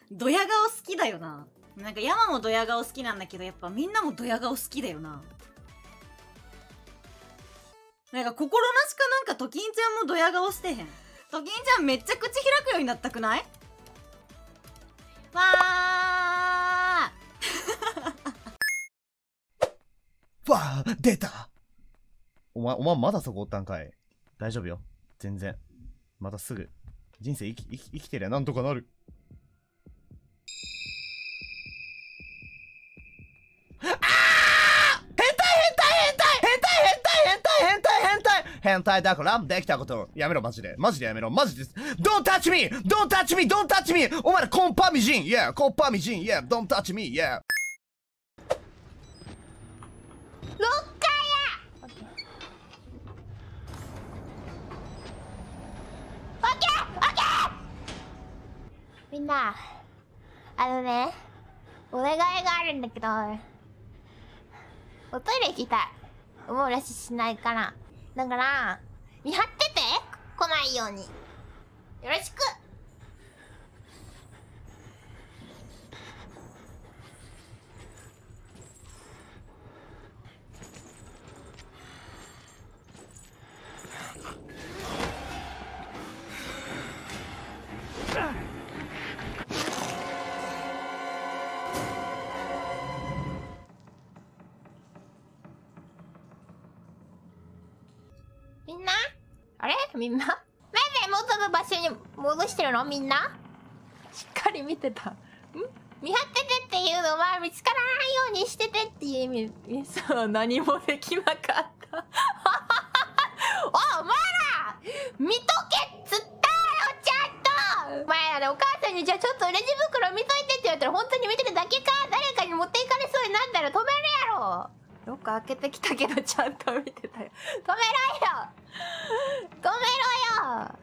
ドヤ顔好きだよな。なんか山もドヤ顔好きなんだけど、やっぱみんなもドヤ顔好きだよな。なんか心なしかなんかときんちゃんもドヤ顔してへん。ときんちゃんめっちゃ口開くようになったくない？わーわあ、出た。お前まだそこおったんかい。大丈夫よ。全然。またすぐ。人生生きてりゃなんとかなる。変態だからできたことやめろ。マジでやめろ。マジです。 Don't touch me! Don't touch me! Don't touch me! お前らコンパミジン Yeah! コンパミジン Yeah! Don't touch me! Yeah! みんな、お願いがあるんだけど、おトイレ行きたい。お漏らししないから。だから、見張ってて、来ないように。よろしく。みんな？あれ？みんな？なんで元の場所に戻してるの？みんな？しっかり見てた。見張っててっていうのは見つからないようにしててっていう意味。そう、何もできなかった。お前ら見とけっつったよ、ちゃんと。お前らお母さんにじゃあちょっとレジ袋見といてって言われたら本当に見てるだけか？誰かに持っていかれそうになったら止めるやろ。よく開けてきたけどちゃんと見てたよ。止めろよ。止めろよ。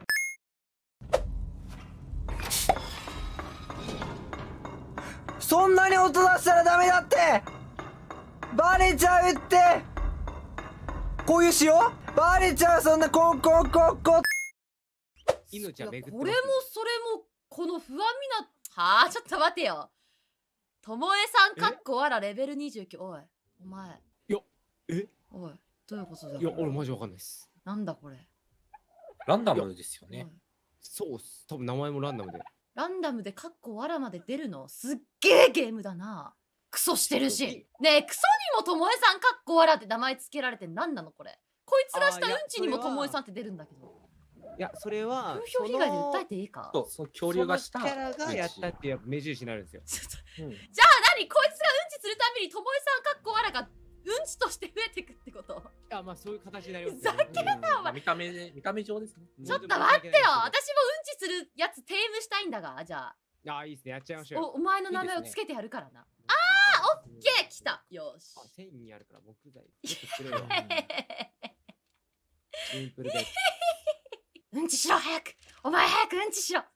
そんなに音出したらダメだって。バレちゃうって。こういうしよう。バレちゃう。そんなコンコンコンコン。 命は巡ってます。 これもそれもこの不安みな。はあ、ちょっと待てよ。ともえさんかっこわらレベル29。おいお前。 いや、 おい、どういうことだよ。 いや、俺マジわかんないです。 なんだこれ。 ランダムですよね。 そうっす。多分名前もランダムで。 ランダムでカッコわらまで出るのすっげえゲームだな。クソしてるし。ねえ、クソにもともえさんカッコわらって名前つけられて何なのこれ。こいつがしたうんちにもともえさんって出るんだけど。 いや、それは風評被害で訴えていいか？ そう、その恐竜がしたキャラがやったっていう目印になるんですよ。 じゃあ何こいつがうんちするたびにともえさんかっこわらがうんちとして増えてくってこと？ いや、まあそういう形になります。 ふざけんなお前。 見た目上ですね。 ちょっと待ってよ。私もうんちするやつテームしたいんだが、じゃあ。 あ、いいですね。やっちゃいましょうよ。 お前の名前をつけてやるからな。オッケー来た。よし。 繊維あるから木材。ちょっとするよ。シンプルで。 うんちしろ早く。お前早くうんちしろ。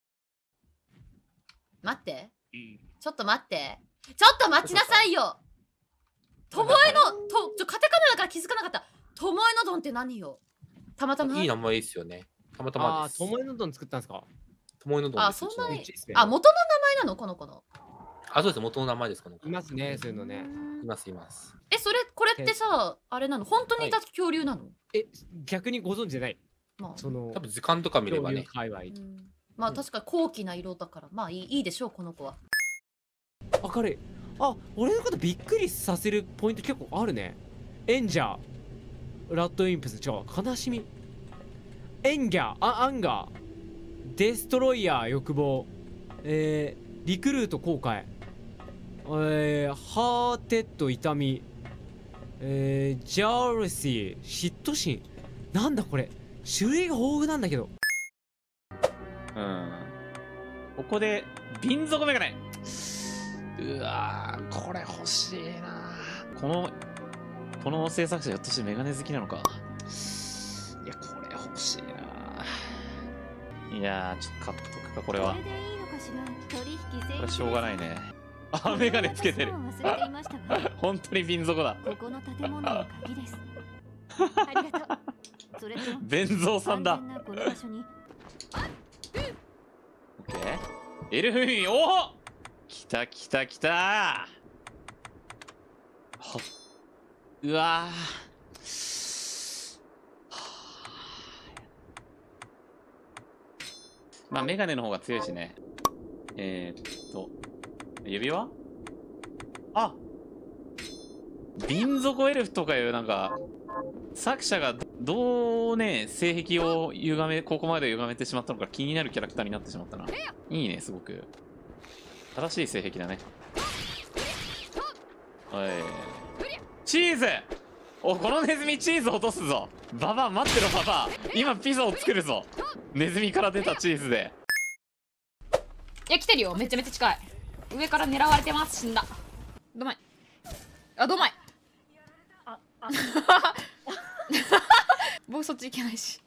待って。ちょっと待って。ちょっと待ちなさいよ。ともえのカタカナだから気づかなかった。ともえのどんって何よ。たまたま。 いい名前ですよね。たまたまです。 ともえのどん作ったんですか？ ともえのどん。 あ、そんなに。あ、元の名前なのこの子の。 あ、そうです。元の名前ですかね。 いますね、そういうのね。 いますいます。 これってさ、あれなの？本当にいた恐竜なの？ 逆にご存知じゃない。 まあ、 その多分図鑑とか見ればね。 まあ確か高貴な色だから、まあいいでしょうこの子は。 明るい。あ、俺のことびっくりさせるポイント結構あるね。エンジャー、ラッドインプス、悲しみ、エンギャー、アンガー、デストロイヤー、欲望、リクルート、後悔、ハーテッド、痛み、ジャーレシー、嫉妬心。なんだこれ、種類が豊富なんだけど。 ここで瓶底メガネ。うわー、これ欲しいな。この制作者ひょっとしてメガネ好きなのか。いや、これ欲しいな。いやー、ちょっと買っとくか、これは。これはしょうがないね。あ、メガネつけてる。本当に瓶底だ。ここの建物の鍵です。ありがとう。それと弁蔵さんだ。オッケー。 エルフミおお来た来た来た。ほっうわーまあメガネの方が強いしね。指輪？あ、瓶底エルフとかいうなんか作者がどうね性癖をここまで歪めてしまったのか気になるキャラクターになってしまったな。いいね、すごく正しい性癖だね。おいチーズ、おこのネズミチーズ落とすぞ。ババア待ってろババア、今ピザを作るぞ。ネズミから出たチーズで。 いや来てるよ、めちゃめちゃ近い。上から狙われてます。死んだ。どまい。あ、どまい。僕そっち行けないし。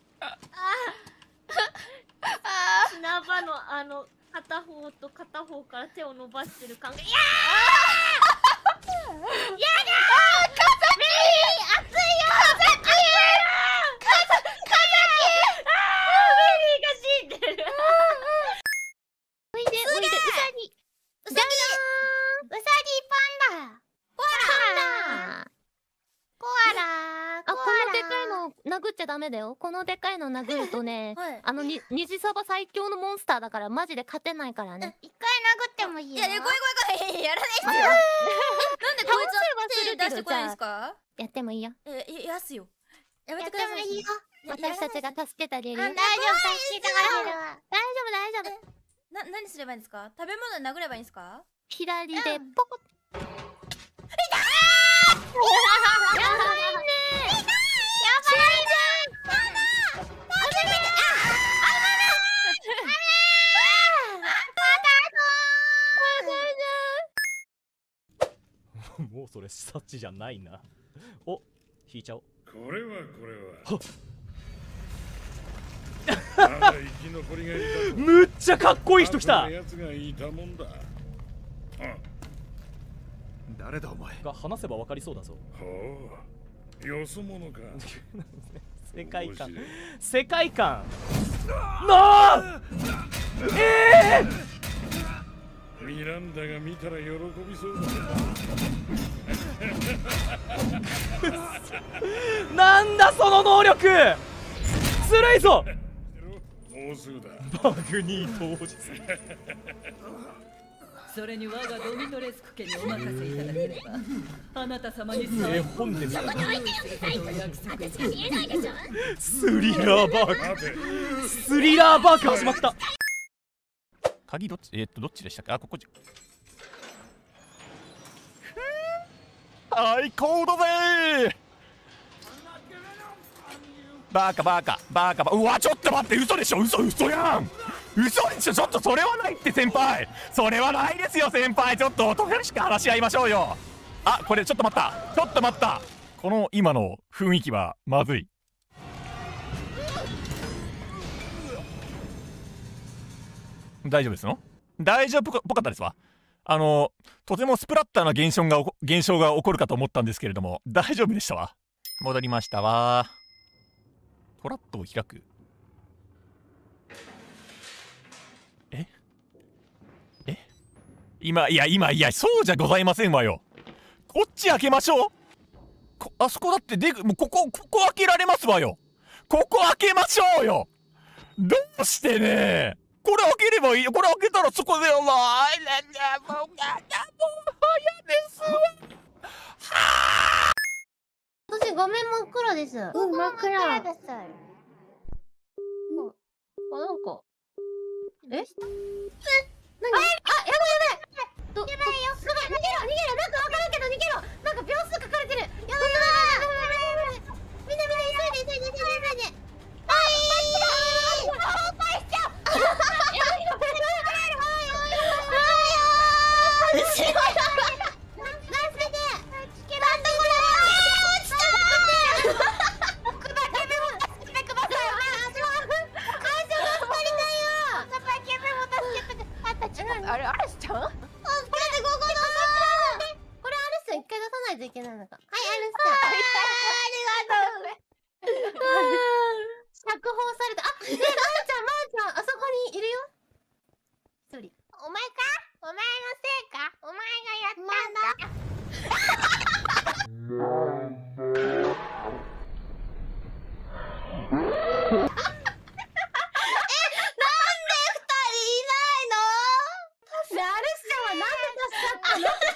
砂場の片方と片方から手を伸ばしてる感が。いやーやだー、風熱いよ、メリーが死んでる。おいでおいで、うさぎパンダコアラ。 あ、このでかいの殴っちゃダメだよ。このでかいの殴るとね、虹そば最強のモンスターだからマジで勝てないからね。 一回殴ってもいいよ。 いや、 怖いやらないっすよ。なんでこいつは手出してこないんですか？ やってもいいよ。 やすよ。やめてください。いいよ。 私たちが助けてあげるよ。 大丈夫、助けてあげる。 大丈夫。 何すればいいんですか？食べ物で殴ればいいんですか？ 左でポコッ。やばいね。 もうそれサッチじゃないな。お、引いちゃおう。 これはまだ生き残りがいた。 むっちゃかっこいい人来た。 やつがいたもんだ。 誰だお前が話せばわかりそうだぞ。 ほう、よそ者か。 世界観世界観なあ。 ミランダが見たら喜びそうだ。 なんだその能力、ずるいぞ。 もうすぐだ。 バグニー当日。 それに我がドミトレスク家にお任せいただければ、あなた様に絵本ですよ。 約束いたします。 スリラーバーク、スリラーバーク始まった。鍵どっちどっちでしたっけ？あ、ここ。最高だぜ。バカ。うわ、ちょっと待って、嘘でしょ。嘘やん。嘘でしょ。ちょっとそれはないって先輩。それはないですよ先輩。ちょっとおとなしく話し合いましょうよ。あ、これちょっと待った。この今の雰囲気はまずい。大丈夫ですの？大丈夫っぽかったですわ。とてもスプラッターな現象が起こるかと思ったんですけれども、大丈夫でしたわ。戻りましたわ。トラップを開く。今、そうじゃございませんわよ。こっち開けましょう。あそこだってもうここ開けられますわよ。ここ開けましょうよ。どうしてね。これ開ければいいよ。これ開けたらそこでよ。もう嫌ですわ。 私画面真っ暗です。真っ暗です。なんか。何？やばい。やばいよ。逃げろ。なんかわからんけど逃げろ。なんか秒数書かれてる。やばい。みんな急いで。 あれしちゃう？ これアルス一回出さないといけないのか。はい、アルス。 ありがとう。 いないの？でアレスちゃんはなんで助かったの？